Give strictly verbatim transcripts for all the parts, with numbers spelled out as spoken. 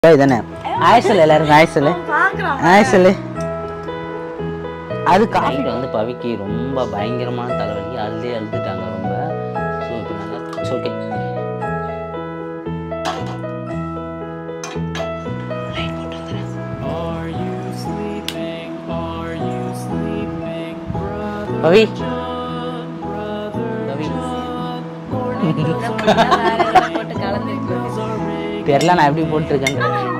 இதானே ஆய் சொல்லு எல்லாருக்கும் ஆய் சொல்லு ஆய் சொல்லு. அது காஃபிட்ட வந்து பவிக்கு ரொம்ப பயங்கரமான தலைவலி, அழுதே அழுதுட்டாங்க ரொம்ப. ஸோ இப்போ நல்லா ஓகே பவி தெரியல நான் எப்படி போட்டிருக்கேன்.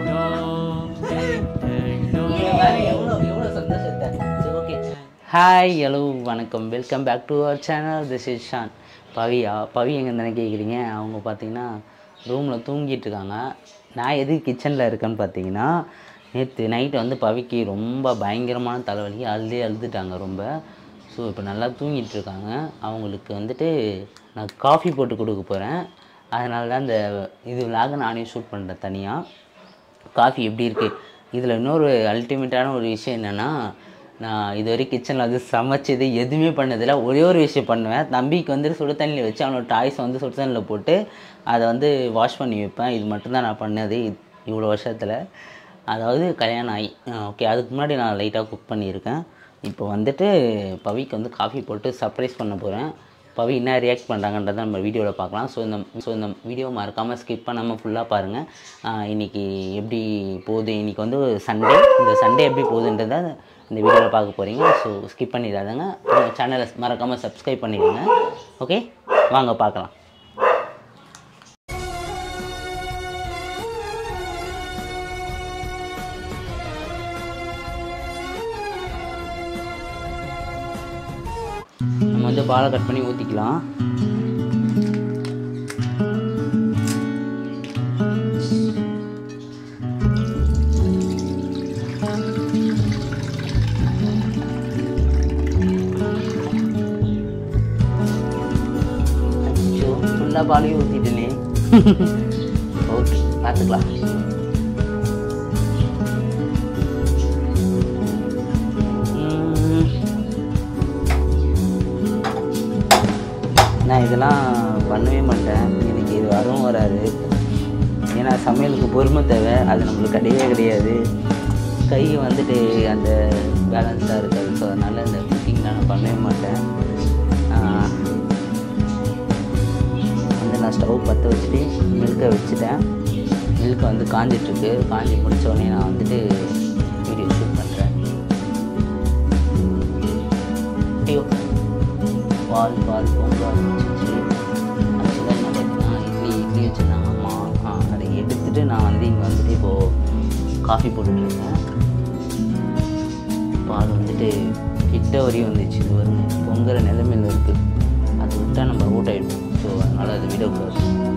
ஹாய் ஹலோ வணக்கம், welcome back to our channel. This is Shan. பவியா பவி எங்கே தானே கேட்குறீங்க. அவங்க பார்த்தீங்கன்னா ரூமில் தூங்கிட்டு இருக்காங்க. நான் எது கிச்சனில் இருக்கேன்னு பார்த்தீங்கன்னா, நேற்று நைட்டு வந்து பவிக்கு ரொம்ப பயங்கரமான தலைவலி, அழுதே அழுதுட்டாங்க ரொம்ப. ஸோ இப்போ நல்லா தூங்கிட்டு இருக்காங்க. அவங்களுக்கு வந்துட்டு நான் காஃபி போட்டு கொடுக்க போகிறேன். அதனால தான் இந்த இது விலாக நானே ஷூட் பண்ணுறேன் தனியாக. காஃபி எப்படி இருக்குது. இதில் இன்னொரு அல்டிமேட்டான ஒரு விஷயம் என்னென்னா, நான் இதுவரை கிச்சனில் வந்து சமைச்சது எதுவுமே பண்ணதில்லை. ஒரே ஒரு விஷயம் பண்ணுவேன். தம்பிக்கு வந்து சுடு தண்ணியில் வச்சு அவனோட டாய்ஸை வந்து சுடு தண்ணியில் போட்டு அதை வந்து வாஷ் பண்ணி வைப்பேன். இது மட்டும்தான் நான் பண்ணது இவ்வளோ வருஷத்தில். அதாவது கல்யாணம் ஆகி ஓகே, அதுக்கு முன்னாடி நான் லைட்டாக குக் பண்ணியிருக்கேன். இப்போ வந்துட்டு பவிக்கு வந்து காஃபி போட்டு சர்ப்ரைஸ் பண்ண போகிறேன். பவி என்ன ரியாக்ட் பண்ணுறாங்கன்றதை நம்ம வீடியோவில் பார்க்கலாம். ஸோ இந்த ஸோ இந்த வீடியோ மறக்காமல் ஸ்கிப் பண்ணாமல் ஃபுல்லாக பாருங்கள். இன்றைக்கி எப்படி போகுது, இன்றைக்கி வந்து சண்டே. இந்த சண்டே எப்படி போகுதுன்றதை இந்த வீடியோவில் பார்க்க போகிறீங்க. ஸோ ஸ்கிப் பண்ணிடாதங்க. சேனலை மறக்காமல் சப்ஸ்கிரைப் பண்ணிடுங்க. ஓகே, வாங்க பார்க்கலாம். நம்ம வந்து பாலை கட் பண்ணி ஊற்றிக்கலாம். ஃபுல்லாக பாலையும் ஊற்றிட்டேனே. ஓகே, பார்த்துக்கலாம். நான் இதெல்லாம் பண்ணவே மாட்டேன். எனக்கு இது வரவும் வராது. ஏன்னா சமையலுக்கு பொறுமை தேவை, அது நம்மளுக்கு கிடையவே கிடையாது. கை வந்துட்டு அந்த பேலன்ஸாக இருக்காது. ஸோ அதனால் இந்த குக்கிங்லாம் நான் பண்ணவே மாட்டேன். வந்து நான் ஸ்டவ் பற்ற வச்சுட்டு மில்கை வச்சுட்டேன். மில்கை வந்து காஞ்சிட்ருக்கு. காஞ்சி முடித்தோடனே நான் வந்துட்டு வீடியோ ஷூட் பண்ணுறேன். ஐயோ, பால் பால் பொங்க ஆரம்பிச்சிச்சு. ஆக்சுவலாக என்ன பார்த்தீங்கன்னா, இட்லி இட்லி வச்சுருந்தாங்க அம்மா. அதை எடுத்துகிட்டு நான் வந்து இங்கே வந்துட்டு இப்போது காஃபி போட்டுட்ருக்கேன். பால் வந்துட்டு கிட்ட வரையும் வந்துச்சு. இது வரும் பொங்குற நிலைமையில் இருக்குது. அது விட்டால் நம்ம அவுட் ஆகிடும். ஸோ அதனால் அது விடக்கூடாது.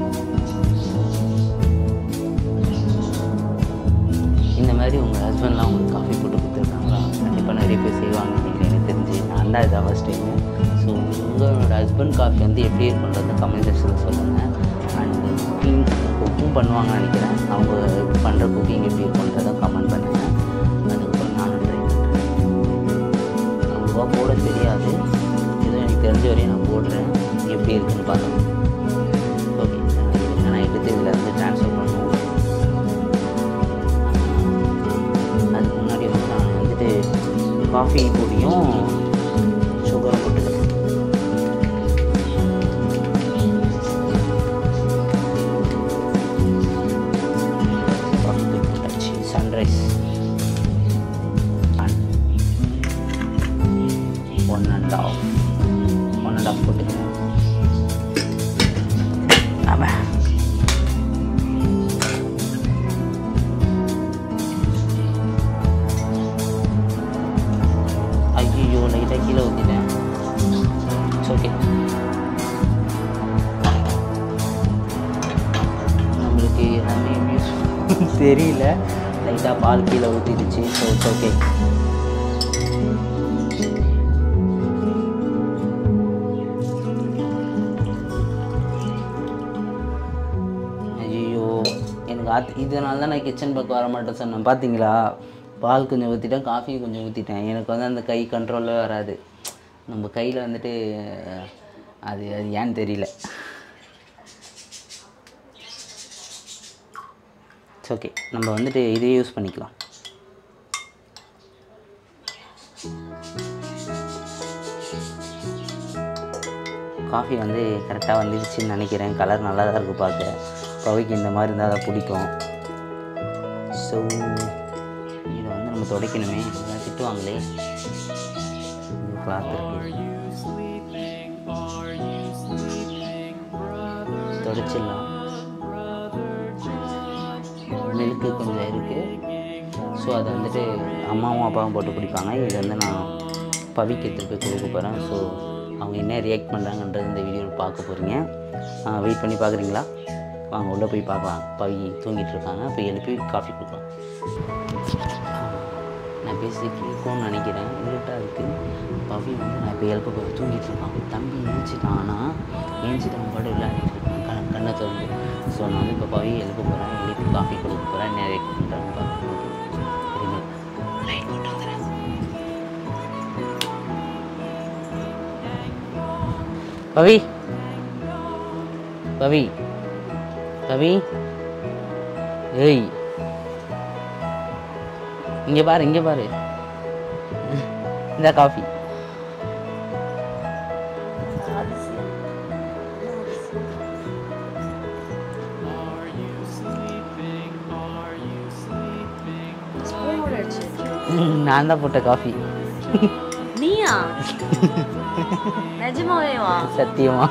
இந்த மாதிரி உங்கள் ஹஸ்பண்ட்லாம் உங்களுக்கு காஃபி போட்டு கொடுத்துருக்காங்களா? கண்டிப்பாக நிறைய பேர் செய்வாங்க நீங்கள், எனக்கு தெரிஞ்சு. நான் தான் இதான் ஃபஸ்ட் டைமு. ஸோ உங்களோட ஹஸ்பண்ட் காஃபி வந்து எப்படி இருக்குன்றத கமெண்ட் செக்ஷனில் சொல்லுங்கள். அண்டு குக்கிங் குக்கும் பண்ணுவாங்கன்னு நினைக்கிறேன். அவங்க பண்ணுற குக்கிங் எப்படி இருக்குன்றதை கமெண்ட் பண்ணுங்கள். அதுக்கப்புறம் நானும் ட்ரை பண்ணுறேன். அவ்வளோவா போட தெரியாது, ஏதோ எனக்கு தெரிஞ்ச வரையும் நான் போடுறேன். எப்படி இருக்குன்னு பார்க்கணும். ஓகே, நான் எடுத்து இதில் வந்து ட்ரான்ஸ்ஃபர் பண்ணுவோம். அதுக்கு முன்னாடி வந்து நான் வந்துட்டு காஃபி பொடியும் சுகரை போட்டுக்கிறேன். Sunrise one and half one and half போட்டுக்கிறேன். ஆமாம், ஐயோ லைட்டாக கீழே ஊற்றிட்டேன். It's okay. நம்மளுக்கு எல்லாமே தெரியல, லைட்டாக பால் கீழே ஊற்றிடுச்சு. So it's okay. ஐயோ, எனக்கு ஆத் இதனால தான் நான் கிச்சன் பக்கம் வர மாட்டேன் சொன்னேன். பார்த்தீங்களா, பால் கொஞ்சம் ஊற்றிட்டேன், காஃபியும் கொஞ்சம் ஊற்றிட்டேன். எனக்கு வந்து அந்த கை கண்ட்ரோலில் வராது. நம்ம கையில் வந்துட்டு அது அது ஏன்னு தெரியல. இட்ஸ் ஓகே, நம்ம வந்துட்டு இதே யூஸ் பண்ணிக்கலாம். காஃபி வந்து கரெக்டாக வந்துடுச்சுன்னு நினைக்கிறேன். கலர் நல்லா தான் இருக்குது பார்க்க. பவிக்கு இந்த மாதிரி இருந்தால் தான் பிடிக்கும். ஸோ இதை வந்து நம்ம துடைக்கணுமே, இதெல்லாம் திட்டுவாங்களே. இது கிளாத் இருக்குது, துடைச்சிடலாம். மில்க்கு கொஞ்சம் இருக்குது. ஸோ அதை வந்துட்டு அம்மாவும் அப்பாவும் போட்டு குடிப்பாங்க. இது வந்து நான் பவிக்கு எடுத்துகிட்டு போய் கொடுக்க போகிறேன். ஸோ அவங்க என்ன ரியாக்ட் பண்ணுறாங்கன்றது இந்த வீடியோவில் பார்க்க போகிறீங்க. வெயிட் பண்ணி பார்க்குறீங்களா? வாங்க உள்ளே போய் பார்க்கலாம். பவி தூங்கிட்டு இருக்காங்க, போய் எழுப்பி காஃபி கொடுக்கலாம். நான் பேசிட்டு இருக்கோன்னு நினைக்கிறேன், இருட்டாக இருக்குது. பவி வந்து நான் இப்போ எழுப்ப போய் தூங்கிட்டு இருக்கான். தம்பி ஏஞ்சிட்டான், ஆனால் ஏஞ்சிட்டு அவன் பாட்டு விளையாடிட்டு இருக்கான் கண் கண்ணை திறந்து. ஸோ நான் வந்து இப்போ பவி எழுப்ப போகிறேன், எழுப்பி காஃபி கொடுக்க போகிறேன். என்ன ரியாக்ட் பண்ணுறாங்க பார்க்க போகிறேன். பவி பவி பவி ஏய், இங்கே பாரு, இங்கே பாரு, இந்த காஃபி. நான் தான் போட்ட காஃபி. நீயா? நிஜமாவேவா? சத்தியமா.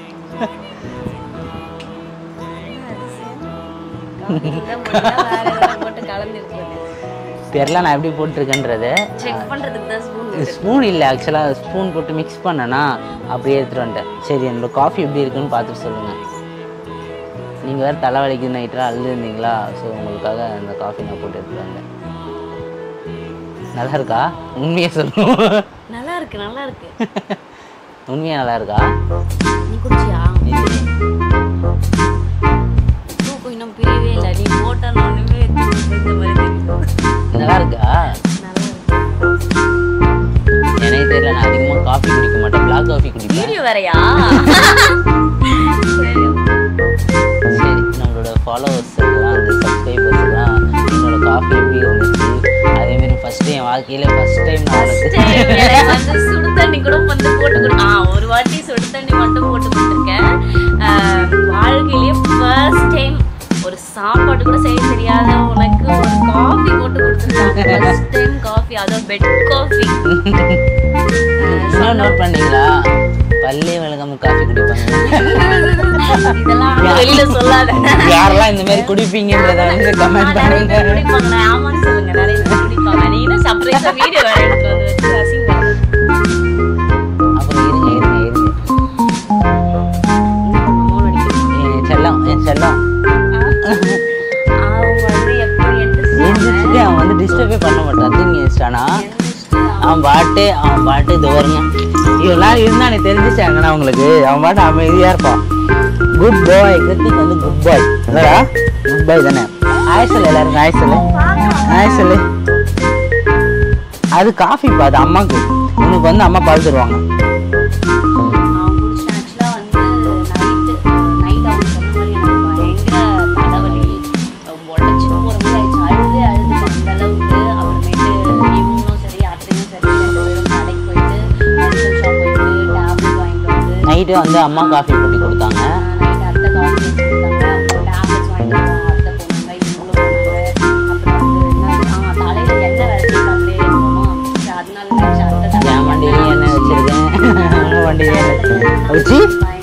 தெரியல நான் எப்படி போட்டிருக்கேன்றத. செக் பண்றதுக்கு தான் ஸ்பூன். ஸ்பூன் இல்லை, ஆக்சுவலாக ஸ்பூன் போட்டு மிக்ஸ் பண்ணனா அப்படியே எடுத்துகிட்டு வந்துட்டேன். சரி, என்னோட காஃபி எப்படி இருக்குன்னு பார்த்துட்டு சொல்லுங்கள். நீங்கள் வேறு தலைவலிக்கு நைட்டாக அழுதுருந்தீங்களா? ஸோ உங்களுக்காக அந்த காஃபி நான் போட்டு எடுத்துகிட்டு வந்தேன். நல்லா இருக்கா? உண்மையாக சொல்லுவோம். நல்லா இருக்கு, நல்லா இருக்கு. உண்மையாக நல்லா இருக்கா? நீ குடிச்சியா? தூக்கம் இன்னும் பிரியவே இல்லை. நீ போட்டா ஒன்றுமே இந்த மாதிரி தெரியும். நல்லா இருக்கா? நல்லா இருக்கு. எனக்கு தெரியல, நான் அதிகமாக காஃபி குடிக்க மாட்டேன், பிளாக் காஃபி குடிப்பேன். வீடியோ வேறையா? சரி, நம்மளோட ஃபாலோவர்ஸ் எல்லாம், அந்த சப்ஸ்கிரைபர்ஸ் எல்லாம் என்னோட காஃபி எப்படி இருந்துச்சு, அதேமாரி ஃபர்ஸ்ட் டைம் வாழ்க்கையில் ஃபர்ஸ்ட் டைம் நான் வந்து சுடு தண்ணி கூட வந்து போட்டு கொடு. ஆ ஒரு வாட்டி சுடு தண்ணி மட்டும் போட்டு கொடுத்துருக்கேன். வாழ்க்கையிலேயே ஃபர்ஸ்ட் டைம் ஒரு சாப்பாடு கூட செய்ய தெரியாத உனக்கு ஒரு காஃபி போட்டு கொடுத்துருக்காங்க. ஃபர்ஸ்ட் டைம் காஃபி, அதுவும் பெட் காஃபி. இன்னும் நோட் பண்ணீங்களா? பல்லே விளக்காம காஃபி குடிப்பாங்க. இதெல்லாம் வெளியில சொல்லாத. யாரெல்லாம் இந்த மாதிரி குடிப்பீங்கன்றத வந்து கமெண்ட் பண்ணுங்க. குடிப்பாங்க, ஆமான்னு சொல்லுங்க. நிறைய பேர் குடிப்பாங்க. நீங்க சர்ப்ரைஸா வீடியோ வேற எடுத்து வந்து வச்சு ரசிங்க. அப்புறம் இருங்க இருங்க இருங்க என் செல்லம், என் செல்லம் அவங்க வந்து எப்படி எழுந்திரிச்சுட்டு அவன் வந்து டிஸ்டர்பே பண்ண மாட்டான். தூங்கி வச்சிட்டானா அவன் பாட்டு அவன் பாட்டு இது வருங்க. இவ்வளோ நாள் இருந்தா எனக்கு தெரிஞ்சிச்சாங்கண்ணா உங்களுக்கு. அவன் பாட்டு அமைதியாக இருப்பான். குட் பாய். கிருத்திக் வந்து குட் பாய் இல்லைடா? குட் பாய் தானே? ஆய் சொல்லு, எல்லாருக்கும் ஆய் சொல்லு, ஆய் சொல்லு. அது காஃபி பாது அம்மாவுக்கு. உனக்கு வந்து அம்மா பால் தருவாங்க. நைட்டு வந்து அம்மா காஃபி போட்டு கொடுத்தாங்க. என் வண்டியிலே எண்ணெய் வச்சிருக்கேன், உங்க வண்டியிலே வச்சு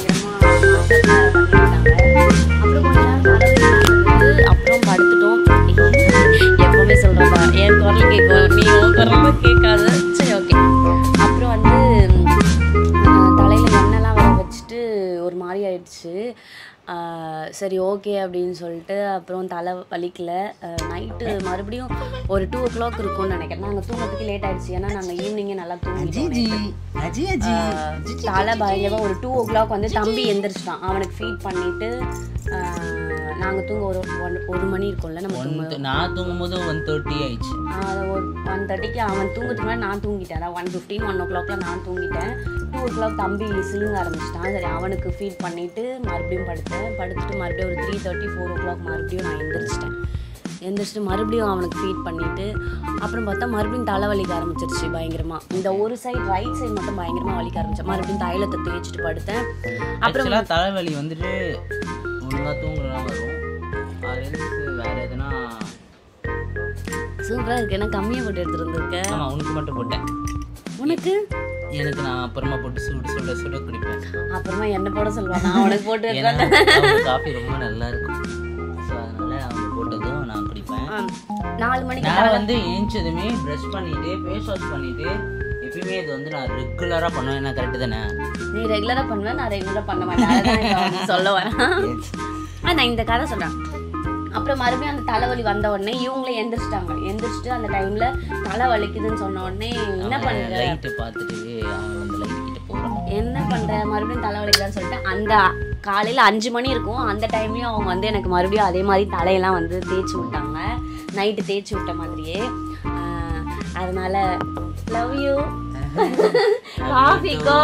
அப்புறம் படுத்துட்டோம். எப்பவுமே சொல்றப்பா என் குரல் கேட்கும், நீ உன் குரல் கேட்காது. சரி, ஓகே. அப்புறம் வந்து தலையில் எண்ணெய்லாம் வர வச்சுட்டு ஒரு மாதிரி ஆயிடுச்சு. சரி, ஓகே அப்படின்னு சொல்லிட்டு அப்புறம் தலை வலிக்கல. நைட்டு மறுபடியும் ஒரு டூ ஓ கிளாக் இருக்கும்னு நினைக்கிறேன். நாங்கள் தூங்கிறதுக்கு லேட் ஆகிடுச்சு. ஏன்னா நாங்கள் ஈவினிங்கே நல்லா தூங்கிட்டோம். தலை பயங்கரமாக ஒரு டூ ஓ கிளாக் வந்து தம்பி எந்திரிச்சிட்டான். அவனுக்கு ஃபீட் பண்ணிவிட்டு நாங்கள் தூங்க ஒரு ஒன் ஒரு மணி இருக்கும்ல நம்ம தூங்க. நான் தூங்கும்போது ஒன் தேர்ட்டி ஆயிடுச்சு. ஒரு ஒன் தேர்ட்டிக்கு அவன் தூங்குறதுக்கு முன்னாடி நான் தூங்கிட்டேன். அதான் ஒன் ஃபிஃப்டீன் ஒன் ஓ கிளாக்லாம் நான் தூங்கிட்டேன். டூ ஓ கிளாக் தம்பி சிலுங்க ஆரம்பிச்சிட்டான். சரி, அவனுக்கு ஃபீட் பண்ணிவிட்டு மறுபடியும் படுத்தேன். படுத்துட்டு மறுபடியும் ஒரு three thirty four o'clock மறுபடியும் நான் எந்திரிச்சிட்டேன். எந்திரிச்சிட்டு மறுபடியும் அவனுக்கு ஃபீட் பண்ணிவிட்டு அப்புறம் பார்த்தா மறுபடியும் தலை வலிக்க ஆரம்பிச்சிருச்சு பயங்கரமாக. இந்த ஒரு சைடு ரைட் சைடு மட்டும் பயங்கரமாக வலிக்க ஆரம்பிச்சேன். மறுபடியும் தைலத்தை தேய்ச்சிட்டு படுத்தேன். அப்புறம் தலைவலி வந்துட்டு ஒழுங்காக தூங்குறதா வரும். அது வேறு எதுனா சூப்பராக இருக்கு. ஏன்னா கம்மியாக போட்டு எடுத்துகிட்டு வந்துருக்கேன். ஆமாம் உனக்கு மட்டும் போட்டேன். உனக்கு எனக்கு நான் அப்புறமா போட்டு சுட சுட சுட குடிப்பேன். அப்புறமா என்ன போட சொல்லுவான், நான் உனக்கு போட்டு காஃபி ரொம்ப நல்லா இருக்கும். ஸோ அதனால அவங்க போட்டதும் நான் குடிப்பேன். நாலு மணிக்கு நான் வந்து ஏஞ்சதுமே ப்ரஷ் பண்ணிட்டு ஃபேஸ் வாஷ் பண்ணிட்டு எப்பயுமே இது வந்து நான் ரெகுலராக பண்ணுவேன். என்ன கரெக்டு தானே? நீ ரெகுலராக பண்ணுவேன், நான் ரெகுலராக பண்ண மாட்டேன். அதான் சொல்ல வரேன். நான் இந்த கதை சொல்கிறேன். அப்புறம் மறுபடியும் அந்த தலைவலி வந்த உடனே இவங்களே எந்திரிச்சிட்டாங்க. எந்திரிச்சிட்டு அந்த டைம்ல தலை வலிக்குதுன்னு சொன்ன உடனே என்ன பண்ற லைட்டு பார்த்துட்டு அவங்க அந்த லைட் கிட்ட போகிறாங்க. என்ன பண்ற மறுபடியும் தலை வலிக்குதான்னு சொல்லிட்டு அந்த காலையில் அஞ்சு மணி இருக்கும். அந்த டைம்லயும் அவங்க வந்து எனக்கு மறுபடியும் அதே மாதிரி தலையெல்லாம் வந்து தேய்ச்சி விட்டாங்க. நைட்டு தேய்ச்சி விட்ட மாதிரியே. அதனால லவ் யூ காஃபிக்கோ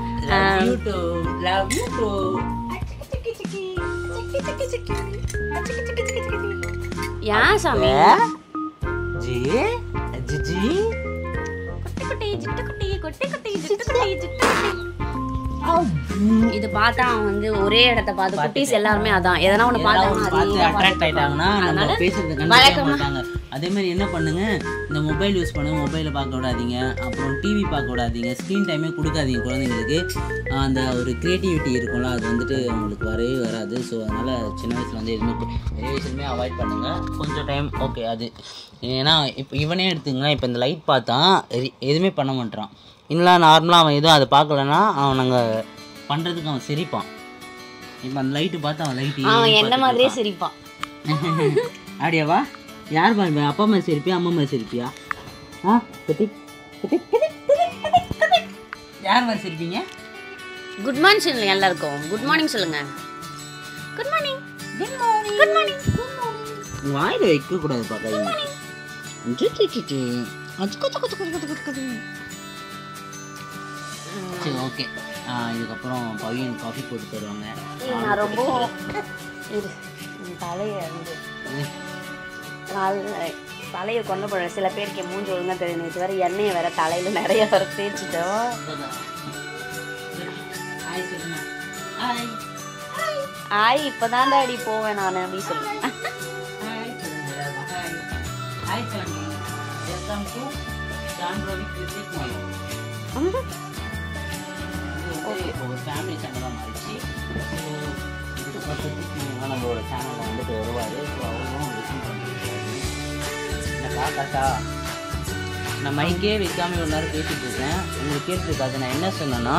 லவ் யூ டு யா சாமி ஜி ஜிஜி குட்டி குட்டி ஜிட்டு குட்டி குட்டி குட்டி ஜிட்டு குட்டி ஜிட்டு குட்டி. இது பார்த்தா அவன் வந்து ஒரே இடத்த பார்த்து குட்டீஸ் எல்லாருமே அதான் எதனா ஒன்று பார்த்து அட்ராக்ட் ஆயிட்டாங்கன்னா நம்ம பேசுறது கண்டிப்பாக மாட்டாங்க. அதே மாதிரி என்ன பண்ணுங்க, இந்த மொபைல் யூஸ் பண்ணுங்க, மொபைலில் பார்க்க விடாதீங்க. அப்புறம் டிவி பார்க்க விடாதீங்க. ஸ்க்ரீன் டைமே கொடுக்காதீங்க குழந்தைங்களுக்கு. அந்த ஒரு க்ரியேட்டிவிட்டி இருக்கும்ல, அது வந்துட்டு அவங்களுக்கு வரவே வராது. ஸோ அதனால் சின்ன வயசில் வந்து எதுவுமே பெரிய வயசுலையுமே அவாய்ட் பண்ணுங்கள். கொஞ்சம் டைம் ஓகே அது. ஏன்னா இப்போ இவனே எடுத்துங்களேன், இப்போ இந்த லைட் பார்த்தா எதுவுமே பண்ண மாட்டான். இல்லை நார்மலாக அவன் எதுவும் அதை பார்க்கலன்னா அவன் நாங்கள் பண்ணுறதுக்கு அவன் சிரிப்பான். இப்போ அந்த லைட்டு பார்த்து அவன் லைட்டு அவன் என்ன மாதிரியே சிரிப்பான். அப்படியாவா? யார் பாருங்க, அப்பா அம்மா சிரிப்பியா அம்மா அம்மா சிரிப்பியா? ஆ கட்டி யார் மாதிரி சிரிப்பீங்க? குட் மார்னிங் சொல்லுங்க எல்லாருக்கும். குட் மார்னிங் சொல்லுங்க. Good morning good morning good morning good morning. வாயில் வைக்கக்கூடாது பார்க்க. சரி ஓகே. இதுக்கப்புறம் பவியன் காஃபி போட்டு தருவாங்க. நான் ரொம்ப தலையை வந்து தலையை கொண்டு போடுறேன். சில பேருக்கு மூஞ்சி ஒழுங்காக தெரியும். இது வேறு எண்ணெயை வேற தலையில் நிறைய வர தேய்ச்சிட்டோம். ஆய் இப்போதான் டாடி போவேன் நான் அப்படின்னு சொல்லுவேன். ஒரு ஃபேமிலி சேனலாக மாறிச்சு. நம்மளோட சேனலில் வந்துட்டு வருவார். ஸோ அவரும் லிசன் பண்ணிருக்காரு. என்னக்கா கரெக்டா? நான் மைக்கே வைக்காமல் ஒரு நேரம் பேசிகிட்டு இருக்கேன். உங்களுக்கு கேட்டுருக்காது. நான் என்ன சொன்னேன்னா,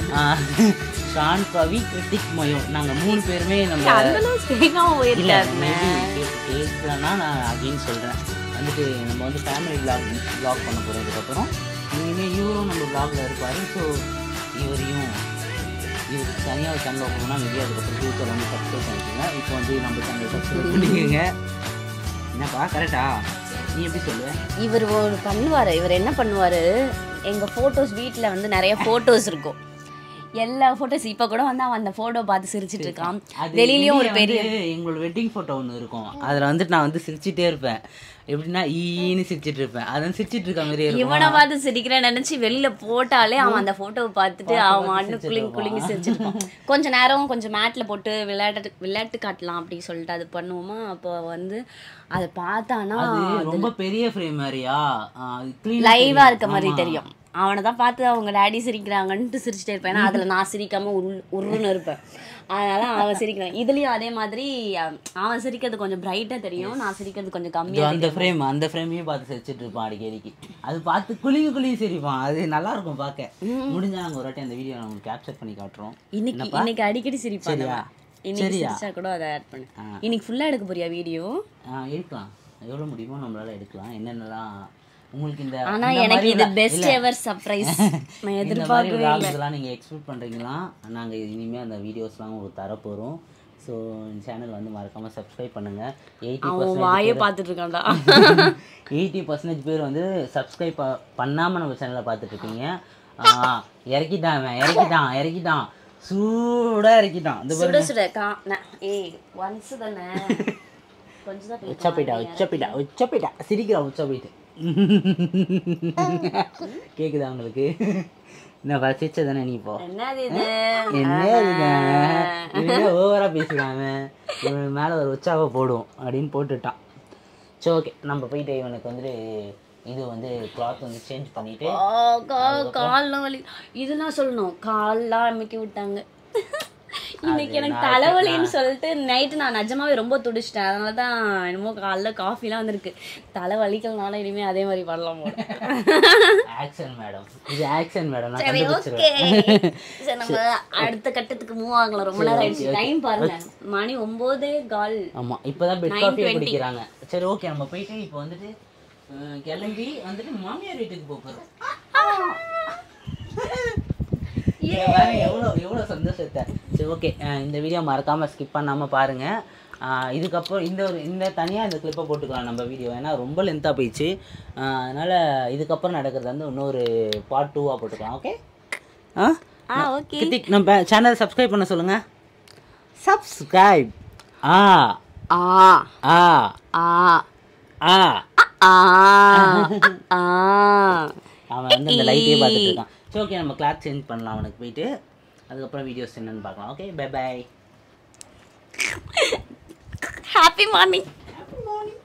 ஷான் பவி கிருத்திக் மயம் நாங்கள் மூணு பேருமே நம்ம இல்லை கேட்கலன்னா நான் அப்படின்னு சொல்கிறேன். வந்துட்டு நம்ம வந்து ஃபேமிலி விளாக் விளாக் பண்ண போகிறோம். இதுக்கப்புறம் இனிமேல் இவரும் நம்ம விளாகில் இருப்பார். ஸோ இவரையும் இவருக்கு தனியாக ஒரு சேனல் ஓப்பனா மேபி அதுக்கப்புறம் ஃபியூச்சர் வந்து சப்ஸ்கிரைப் பண்ணிக்கோங்க. இப்போ வந்து நம்ம சேனல் சப்ஸ்கிரைப் பண்ணிக்கோங்க. என்னப்பா கரெக்டா? நீ எப்படி சொல்லுவ? இவர் ஒரு பண்ணுவார். இவர் என்ன பண்ணுவார், எங்கள் ஃபோட்டோஸ் வீட்டில் வந்து நிறைய ஃபோட்டோஸ் இருக்கும். எல்லா ஃபோட்டோஸ் இப்போ கூட வந்து அவன் அந்த ஃபோட்டோ பார்த்து சிரிச்சிட்டு இருக்கான். வெளியிலயும் ஒரு பெரிய எங்களோட வெட்டிங் ஃபோட்டோ ஒன்று இருக்கும். அதில் வந்துட்டு நான் வந்து சிரிச்சிட்டே இருப்பேன். எப்படின்னா ஈன்னு சிரிச்சிட்டு இருப்பேன். அதான் சிரிச்சிட்டு இருக்க மாதிரி இவனை பார்த்து சிரிக்கிறேன் நினைச்சு வெளியில போட்டாலே அவன் அந்த போட்டோவை பார்த்துட்டு அவன் அண்ணு குளிங்க குளிங்க சிரிச்சிருப்பான். கொஞ்ச நேரம் கொஞ்சம் மேட்ல போட்டு விளையாட்டு விளையாட்டு காட்டலாம் அப்படின்னு சொல்லிட்டு அது பண்ணுவோமா. அப்போ வந்து அதை பார்த்தானா ரொம்ப பெரிய ஃப்ரேம் மாதிரியா லைவா இருக்க மாதிரி தெரியும். அவனை தான் பார்த்து அவங்க டேடி சிரிக்கிறாங்கன்ட்டு சிரிச்சுட்டே இருப்பேன். ஏன்னா அதில் நான் சிரிக்காம உரு உருன்னு இருப்பேன். அதனால அவன் சிரிக்கிறான். இதுலேயும் அதே மாதிரி அவன் சிரிக்கிறது கொஞ்சம் பிரைட்டாக தெரியும், நான் சிரிக்கிறது கொஞ்சம் கம்மியாக. அந்த ஃப்ரேம் அந்த ஃப்ரேமையும் பார்த்து சிரிச்சிட்டு இருப்பான் அடிக்கடிக்கு. அது பார்த்து குளிங்க குளிங்க சிரிப்பான். அது நல்லா இருக்கும் பார்க்க. முடிஞ்சா நாங்கள் ஒரு வாட்டி அந்த வீடியோ நாங்கள் கேப்சர் பண்ணி காட்டுறோம். இன்னைக்கு இன்னைக்கு அடிக்கடி சிரிப்பான். இன்னைக்கு சிரிச்சா கூட அதை ஆட் பண்ணு. இன்னைக்கு ஃபுல்லாக எடுக்க போறியா வீடியோ? எடுக்கலாம், எவ்வளோ முடியுமோ நம்மளால எடுக்கலாம். என்னென்னலாம் உங்களுக்கு இந்த ஆனா எனக்கு இது பெஸ்ட் எவர் சர்ப்ரைஸ். நான் எதிர்பார்க்கவே இல்லை. இதெல்லாம் நீங்கள் எக்ஸ்பெக்ட் பண்ணுறீங்களா? நாங்கள் இனிமேல் அந்த வீடியோஸ்லாம் உங்களுக்கு தர போகிறோம். ஸோ இந்த சேனல் வந்து மறக்காமல் சப்ஸ்கிரைப் பண்ணுங்கள். எயிட்டி பர்சன்டேஜ் வாயே பார்த்துட்டு இருக்காண்டா. எயிட்டி பர்சன்டேஜ் பேர் வந்து சப்ஸ்கிரைப் பண்ணாமல் நம்ம சேனலை பார்த்துட்ருக்கீங்க. இறக்கிட்டான் இறக்கிட்டான் இறக்கிட்டான் சூடாக இறக்கிட்டான். சுட சுட கா ஏய் ஒன்ஸ் தானே கொஞ்சம் தான் உச்சா போயிட்டா உச்சா போயிட்டா உச்சா போயிட்டா சிரிக்கிறா உச்சா போயிட்டு கேக்குதா உங்களுக்கு என்ன வசிச்ச தானே நீ இப்போ என்னது இது என்ன இதுங்க ஓவரா பேசுறாங்க இவன் மேல ஒரு உற்சாகம் போடும் அப்படின்னு போட்டுட்டான். சரி ஓகே நம்ம போயிட்டு இவனுக்கு வந்துட்டு இது வந்து கிளாத் வந்து சேஞ்ச் பண்ணிட்டு கால்லாம் வலி இதெல்லாம் சொல்லணும் கால்லாம் அமைக்கி விட்டாங்க. இன்னைக்கு எனக்கு தலைவலின்னு சொல்லிட்டு நைட்டு நான் நிஜமாவே ரொம்ப துடிச்சிட்டேன். அதனால தான் என்னமோ காலைல காஃபிலாம் வந்திருக்கு. தலை வலிக்கலனால இனிமேல் அதே மாதிரி பண்ணலாம் போல. ஆக்ஷன் மேடம் இது ஆக்ஷன் மேடம். சரி ஓகே சரி நம்ம அடுத்த கட்டத்துக்கு மூவ் ஆகலாம். ரொம்ப நேரம் ஆயிடுச்சு. டைம் பாருங்க மணி ஒன்பதே கால். ஆமா இப்பதான் பெட் காஃபி குடிக்கிறாங்க. சரி ஓகே நம்ம போயிட்டு இப்போ வந்துட்டு கிளம்பி வந்துட்டு மாமியார் வீட்டுக்கு போகிறோம். எவ்வளோ எவ்வளோ சந்தோஷத்தை. சரி ஓகே இந்த வீடியோ மறக்காமல் ஸ்கிப் பண்ணாமல் பாருங்கள். இதுக்கப்புறம் இந்த ஒரு இந்த தனியாக இந்த கிளிப்பை போட்டுக்கலாம் நம்ம வீடியோ, ஏன்னா ரொம்ப லென்த்தாக போயிடுச்சு. அதனால் இதுக்கப்புறம் நடக்கிறது வந்து இன்னொரு பார்ட் டூவாக போட்டுக்கலாம். ஓகே ஆ ஓகே கித்திக் நம்ம சேனலை சப்ஸ்கிரைப் பண்ண சொல்லுங்கள். சப்ஸ்கிரைப் ஆ ஆ ஆ ஆ ஆ ஆ அவன் வந்து அந்த லைட்டே பார்த்துட்டு இருக்கான். சரி ஓகே நம்ம கிளாத் சேஞ்ச் பண்ணலாம் அவனுக்கு போயிட்டு, அதுக்கப்புறம் வீடியோஸ் என்னன்னு பார்க்கலாம். Okay bye bye. Happy morning. Happy morning.